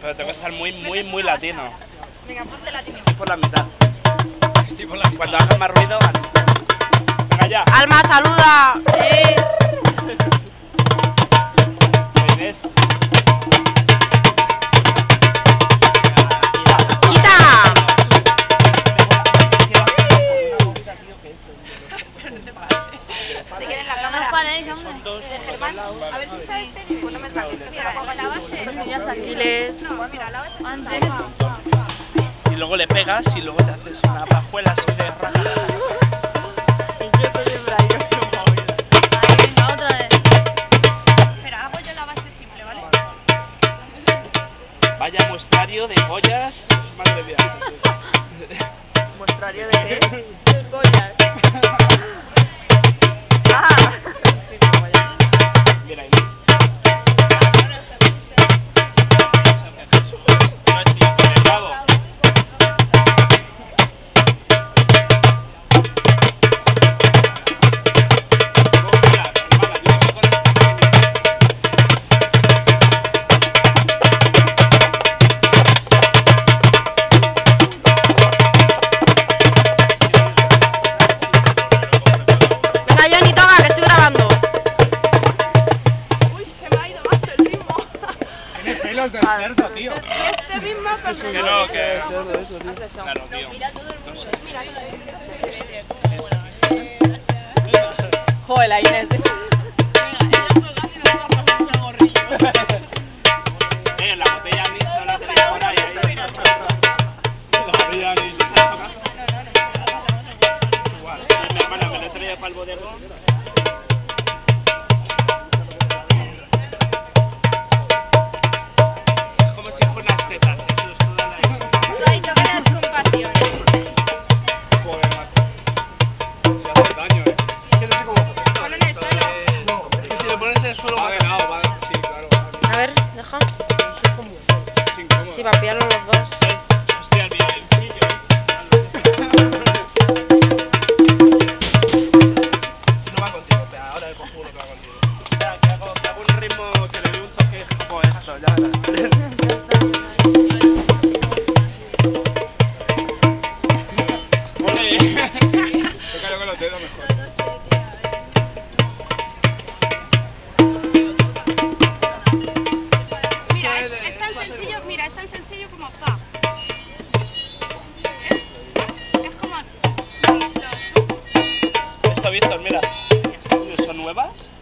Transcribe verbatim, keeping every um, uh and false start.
Pero tengo que estar muy, muy, muy latino. Venga, ponte latino. Estoy por la mitad. Estoy por la mitad. Cuando haga más ruido, van. Venga ya. Alma, saluda. Sí. Inés. ¡Quita! ¿Te quieren la cámara? Son dos por los lados. A ver si sabes tenis. Pues no me saques. Mira, como la base. Ya tranquiles. No, mira, la base. Antes. Y luego le pegas y luego te haces una pajuela así de raja. Yo estoy en braille. Ahí, venga, otra vez. Espera, hago yo la base simple, ¿vale? Vaya muestrario de joyas. Madre mía. ¿Mostrario de qué? De collas. Ah. Mira, Inés. No es ni con el lado. Venga, Johnny, toma, que estoy grabando. Uy, se me ha ido más el ritmo. Tienes pelos del cerdo, tío. Este ritmo con Que no, que... Hace son. Claro, tío. No sé. Joder, la Inés. Eh, la botella anís no la tenéis por ahí. ahí. La botella anís. Igual. Mi hermana me la traía para el bodegón. Es como si fueran las tetas, Jesús, toda la isla. Ay, no me das compasión. Joder, macho. Se hace daño, eh. Es que no sé cómo... Ponlo en el suelo. No, es que si lo pones en el suelo... Va de lado, va de... Sí, claro. A ver, deja. Es incómodo. Sí, para pillarlo los dos. Hostia, el videocillo. No va contigo, espera, ahora el conjuro que va contigo. Espera, que hago, que hago un ritmo que le doy un toque. Joder, eso, ya verás. Ole. Tócalo con los dedos mejor. Mira, es, es tan sencillo, mira, es tan sencillo como pa. Es, es como... Esto, Víctor, mira. ¿Son nuevas?